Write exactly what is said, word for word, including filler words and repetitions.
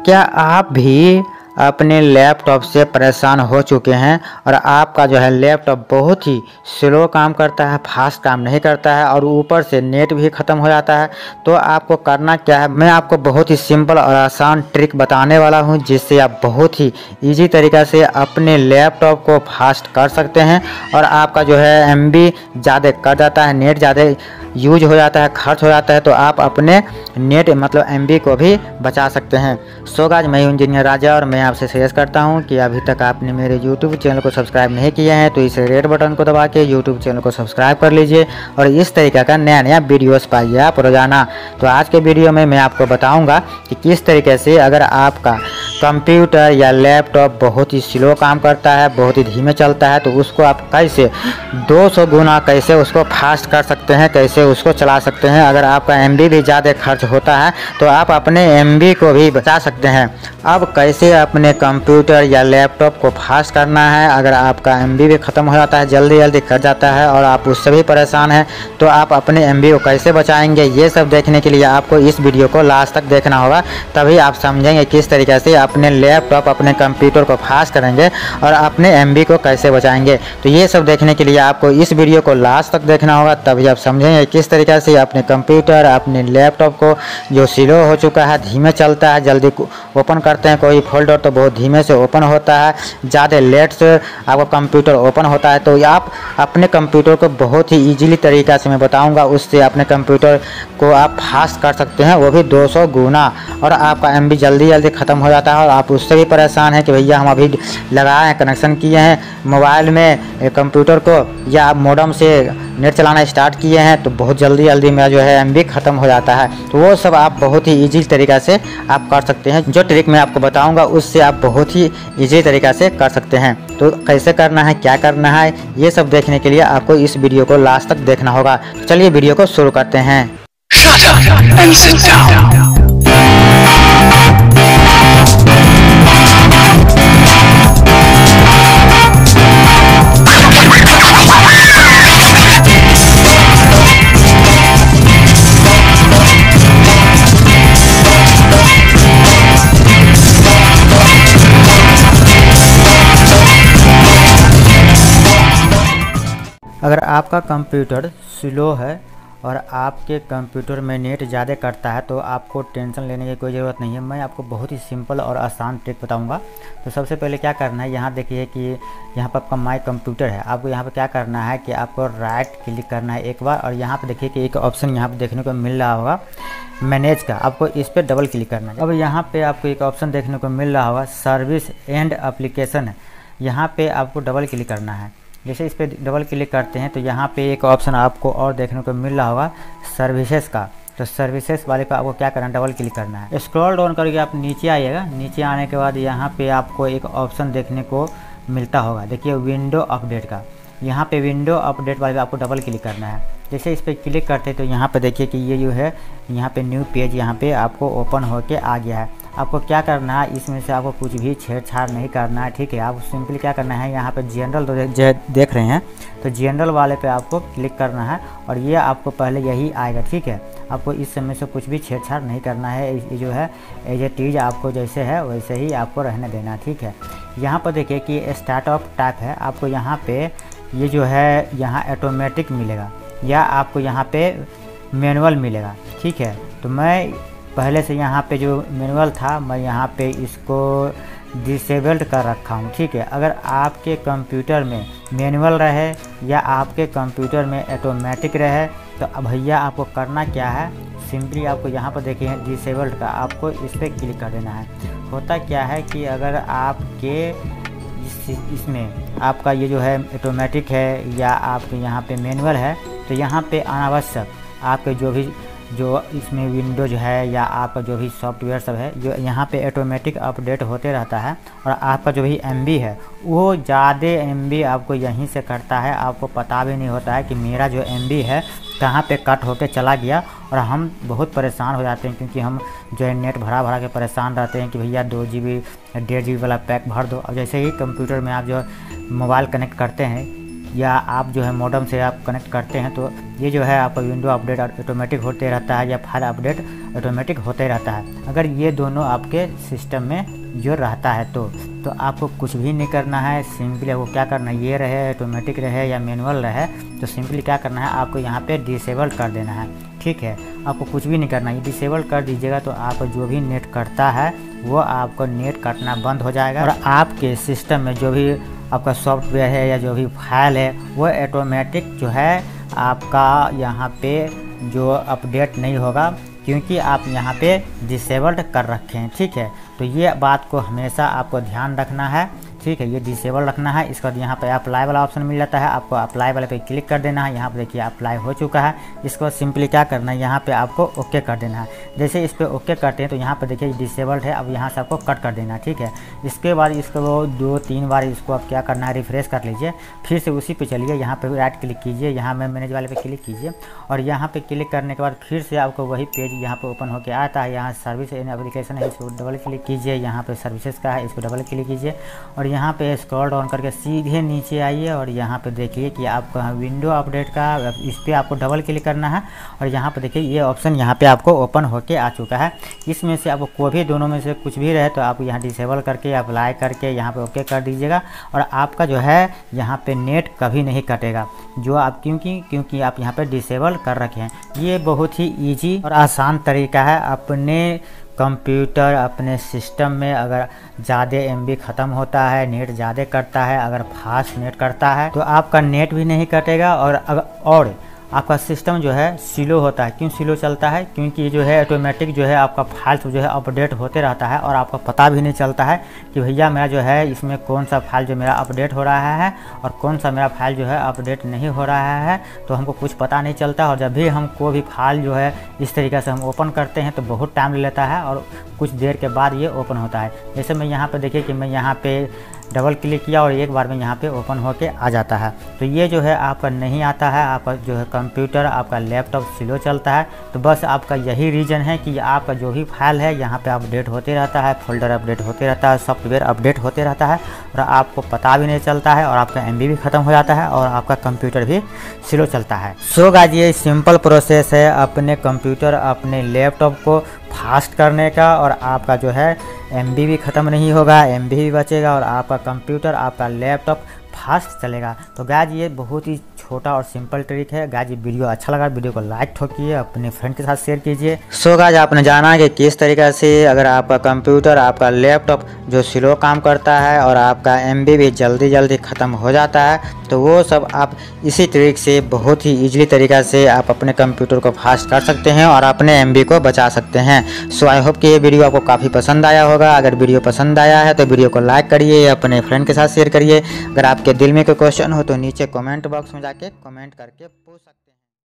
क्या आप भी अपने लैपटॉप से परेशान हो चुके हैं और आपका जो है लैपटॉप बहुत ही स्लो काम करता है, फास्ट काम नहीं करता है और ऊपर से नेट भी ख़त्म हो जाता है? तो आपको करना क्या है, मैं आपको बहुत ही सिंपल और आसान ट्रिक बताने वाला हूं, जिससे आप बहुत ही इजी तरीक़ा से अपने लैपटॉप को फास्ट कर सकते हैं और आपका जो है एम बी ज़्यादा कट जाता है, नेट ज़्यादा यूज हो जाता है, खर्च हो जाता है, तो आप अपने नेट मतलब एम बी को भी बचा सकते हैं। सो गाइस, मैं इंजीनियर राजा और मैं आपसे सजेस्ट करता हूं कि अभी तक आपने मेरे यूट्यूब चैनल को सब्सक्राइब नहीं किया है तो इस रेड बटन को दबा के यूट्यूब चैनल को सब्सक्राइब कर लीजिए और इस तरीके का नया नया वीडियोस पाइए आप रोजाना। तो आज के वीडियो में मैं आपको बताऊँगा कि किस तरीके से अगर आपका कंप्यूटर या लैपटॉप बहुत ही स्लो काम करता है, बहुत ही धीमे चलता है, तो उसको आप कैसे दो सौ गुना कैसे उसको फास्ट कर सकते हैं, कैसे उसको चला सकते हैं। अगर आपका एम बी भी ज़्यादा खर्च होता है तो आप अपने एम बी को भी बचा सकते हैं। अब कैसे अपने कंप्यूटर या लैपटॉप को फास्ट करना है, अगर आपका एम बी भी ख़त्म हो जाता है, जल्दी जल्दी कट जाता है और आप उससे भी परेशान हैं, तो आप अपने एम बी को कैसे बचाएंगे, ये सब देखने के लिए आपको इस वीडियो को लास्ट तक देखना होगा। तभी आप समझेंगे किस तरीके से अपने लैपटॉप अपने कंप्यूटर को फास्ट करेंगे और अपने एम बी को कैसे बचाएंगे। तो ये सब देखने के लिए आपको इस वीडियो को लास्ट तक देखना होगा, तभी आप समझेंगे किस तरीके से अपने कंप्यूटर अपने लैपटॉप को जो स्लो हो चुका है, धीमे चलता है, जल्दी ओपन करते हैं कोई फोल्डर तो बहुत धीमे से ओपन होता है, ज़्यादा लेट से आपका कंप्यूटर ओपन होता है, तो आप अपने कंप्यूटर को बहुत ही ईजीली तरीक़ा से मैं बताऊंगा, उससे अपने कंप्यूटर को आप फास्ट कर सकते हैं, वो भी दो सौ गुना, और आपका एम बी जल्दी जल्दी ख़त्म हो जाता है और आप उससे भी परेशान हैं कि भैया हम अभी लगाए हैं, कनेक्शन किए हैं मोबाइल में कंप्यूटर को या आप मॉडेम से नेट चलाना स्टार्ट किए हैं तो बहुत जल्दी जल्दी मेरा जो है एम बी ख़त्म हो जाता है। तो वो सब आप बहुत ही ईजी तरीक़ा से आप कर सकते हैं। जो ट्रिक मैं आपको बताऊंगा उससे आप बहुत ही ईजी तरीक़ा से कर सकते हैं। तो कैसे करना है, क्या करना है, ये सब देखने के लिए आपको इस वीडियो को लास्ट तक देखना होगा। तो चलिए वीडियो को शुरू करते हैं। Shut up and sit down. अगर आपका कंप्यूटर स्लो है और आपके कंप्यूटर में नेट ज़्यादा कटता है तो आपको टेंशन लेने की कोई ज़रूरत नहीं है। मैं आपको बहुत ही सिंपल और आसान ट्रिक बताऊंगा। तो सबसे पहले क्या करना है, यहाँ देखिए कि यहाँ पर आपका माई कंप्यूटर है, आपको यहाँ पर क्या करना है कि आपको राइट क्लिक करना है एक बार और यहाँ पर देखिए कि एक ऑप्शन यहाँ पर देखने को मिल रहा होगा मैनेज का, आपको इस पर डबल क्लिक करना है। अब यहाँ पर आपको एक ऑप्शन देखने को मिल रहा होगा सर्विस एंड एप्लीकेशन है, यहाँ पर आपको डबल क्लिक करना है। जैसे इस पर डबल क्लिक करते हैं तो यहाँ पे एक ऑप्शन आपको और देखने को मिल रहा होगा सर्विसेज का, तो सर्विसेज वाले पे आपको क्या करना है, डबल क्लिक करना है। स्क्रॉल डाउन करके आप नीचे आइएगा, नीचे आने के बाद यहाँ पे आपको एक ऑप्शन देखने को मिलता होगा, देखिए विंडो अपडेट का, यहाँ पे विंडो अपडेट वाले पे आपको डबल क्लिक करना है। जैसे इस पर क्लिक करते हैं तो यहाँ पे देखिए कि ये जो है यहाँ पे न्यू पेज यहाँ पे आपको ओपन होके आ गया है। आपको क्या करना है, इसमें से आपको कुछ भी छेड़छाड़ नहीं करना है, ठीक है। आप सिंपली क्या करना है, यहाँ पे जनरल जो देख रहे हैं तो जनरल वाले पे आपको क्लिक करना है और ये आपको पहले यही आएगा, ठीक है। आपको इस समय से कुछ भी छेड़छाड़ नहीं करना है, ये जो है एज ए टीज आपको जैसे है वैसे ही आपको रहने देना, ठीक है। यहाँ पर देखिए कि स्टार्ट ऑफ टाइप है, आपको यहाँ पे ये जो है यहाँ ऑटोमेटिक मिलेगा या आपको यहाँ पे मैनुअल मिलेगा, ठीक है। तो मैं पहले से यहाँ पे जो मैनुअल था मैं यहाँ पे इसको डिसेबल्ड कर रखा हूँ, ठीक है। अगर आपके कंप्यूटर में मैनुअल रहे या आपके कंप्यूटर में ऑटोमेटिक रहे तो अब भैया आपको करना क्या है, सिंपली आपको यहाँ पर देखिए डिसेबल्ड का, आपको इस पर क्लिक कर देना है। होता क्या है कि अगर आपके इस इसमें आपका ये जो है ऑटोमेटिक है या आपके यहाँ पे मैनुअल है तो यहाँ पे अनावश्यक आपके जो भी जो इसमें विंडोज है या आपका जो भी सॉफ्टवेयर सब है जो यहाँ पे ऑटोमेटिक अपडेट होते रहता है और आपका जो भी एम बी है वो ज़्यादा एम बी आपको यहीं से कटता है, आपको पता भी नहीं होता है कि मेरा जो एम बी है कहाँ पे कट होके चला गया और हम बहुत परेशान हो जाते हैं क्योंकि हम जो है नेट भरा भरा के परेशान रहते हैं कि भैया दो जी बी डेढ़ जी बी वाला पैक भर दो। अब जैसे ही कंप्यूटर में आप जो मोबाइल कनेक्ट करते हैं या आप जो है मॉडेम से आप कनेक्ट करते हैं तो ये जो है आपका विंडो अपडेट ऑटोमेटिक होते रहता है या फाइल अपडेट ऑटोमेटिक होते रहता है। अगर ये दोनों आपके सिस्टम में जो रहता है तो तो आपको कुछ भी नहीं करना है। सिंपली आपको क्या करना है, ये रहे ऑटोमेटिक रहे या मैनुअल रहे, तो सिंपली क्या करना है, आपको यहाँ पे डिसेबल कर देना है। ठीक है, आपको कुछ भी नहीं करना है, डिसेबल कर दीजिएगा तो आप जो भी नेट कटता है वो आपको नेट कटना बंद हो जाएगा और आपके सिस्टम में जो भी आपका सॉफ्टवेयर है या जो भी फाइल है वो ऑटोमेटिक जो है आपका यहाँ पे जो अपडेट नहीं होगा, क्योंकि आप यहाँ पे डिसेबल्ड कर रखे हैं। ठीक है, तो ये बात को हमेशा आपको ध्यान रखना है। ठीक है, ये डिसेबल रखना है। इसके बाद यहाँ पे अप्लाई वाला ऑप्शन मिल जाता है, आपको अप्लाई वाले पे क्लिक कर देना है। यहाँ पे देखिए अप्लाई हो चुका है। इसके बाद सिंपली क्या करना है, यहाँ पे आपको ओके कर देना है। जैसे इस पर ओके करते हैं तो यहाँ पे देखिए डिसेबल्ड है, अब यहाँ से आपको कट कर देना है। ठीक है, इसके बाद इसको दो तीन बार इसको आप क्या करना है, रिफ्रेश कर लीजिए, फिर से उसी पे चलिए, यहाँ पे राइट क्लिक कीजिए, यहाँ में मैनेज वाले पे क्लिक कीजिए और यहाँ पे क्लिक करने के बाद फिर से आपको वही पेज यहाँ पे ओपन होकर आता है। यहाँ सर्विस एप्लीकेशन है, इसको डबल क्लिक कीजिए, यहाँ पे सर्विसेज का है, इसको डबल क्लिक कीजिए और यहाँ पे स्क्रॉल डाउन करके सीधे नीचे आइए और यहाँ पे देखिए कि आपका विंडो अपडेट का, इस पर आपको डबल क्लिक करना है और यहाँ पे देखिए ये ऑप्शन यहाँ पे आपको ओपन होके आ चुका है। इसमें से आपको कोई भी दोनों में से कुछ भी रहे तो आप यहाँ डिसेबल करके अप्लाई करके यहाँ पे ओके कर दीजिएगा और आपका जो है यहाँ पे नेट कभी नहीं कटेगा, जो आप क्योंकि क्योंकि आप यहाँ पे डिसेबल कर रखे हैं। ये बहुत ही ईजी और आसान तरीका है। अपने कंप्यूटर अपने सिस्टम में अगर ज़्यादा एम बी ख़त्म होता है, नेट ज़्यादा करता है, अगर फास्ट नेट करता है तो आपका नेट भी नहीं कटेगा और अगर और आपका सिस्टम जो है स्लो होता है। क्यों स्लो चलता है, क्योंकि ये जो है ऑटोमेटिक जो है आपका फाइल्स जो है अपडेट होते रहता है और आपको पता भी नहीं चलता है कि भैया मेरा जो है इसमें कौन सा फाइल जो मेरा अपडेट हो रहा है और कौन सा मेरा फाइल जो है अपडेट नहीं हो रहा है, तो हमको कुछ पता नहीं चलता। और जब भी हम कोई भी फाइल जो है इस तरीके से हम ओपन करते हैं तो बहुत टाइम लेता है और कुछ देर के बाद ये ओपन होता है। जैसे मैं यहाँ पर देखिए कि मैं यहाँ पे डबल क्लिक किया और एक बार में यहाँ पे ओपन होके आ जाता है। तो ये जो है आपका नहीं आता है, आपका जो है कंप्यूटर आपका लैपटॉप स्लो चलता है। तो बस आपका यही रीज़न है कि आपका जो भी फाइल है यहाँ पे अपडेट होते रहता है, फोल्डर अपडेट होते रहता है, सॉफ्टवेयर अपडेट होते रहता है और आपको पता भी नहीं चलता है और आपका एम बी भी ख़त्म हो जाता है और आपका कंप्यूटर भी स्लो चलता है। सो गाइस, ये सिंपल प्रोसेस है अपने कंप्यूटर अपने लैपटॉप को फास्ट करने का और आपका जो है एम बी भी ख़त्म नहीं होगा, एम बी भी बचेगा और आपका कंप्यूटर आपका लैपटॉप फास्ट चलेगा। तो गाइस, ये बहुत ही छोटा और सिंपल ट्रिक है। गाइस, ये वीडियो अच्छा लगा, वीडियो को लाइक ठोकिए, अपने फ्रेंड के साथ शेयर कीजिए। सो गाइस, आपने जाना कि किस तरीके से अगर आपका कंप्यूटर आपका लैपटॉप जो स्लो काम करता है और आपका एम बी भी जल्दी जल्दी ख़त्म हो जाता है, तो वो सब आप इसी ट्रिक से बहुत ही ईजिली तरीक़ा से आप अपने कंप्यूटर को फास्ट कर सकते हैं और अपने एम बी को बचा सकते हैं। सो आई होप कि ये वीडियो आपको काफ़ी पसंद आया होगा। अगर वीडियो पसंद आया है तो वीडियो को लाइक करिए, अपने फ्रेंड के साथ शेयर करिए। अगर आपके दिल में कोई क्वेश्चन हो तो नीचे कमेंट बॉक्स में जाके कमेंट करके पूछ सकते हैं।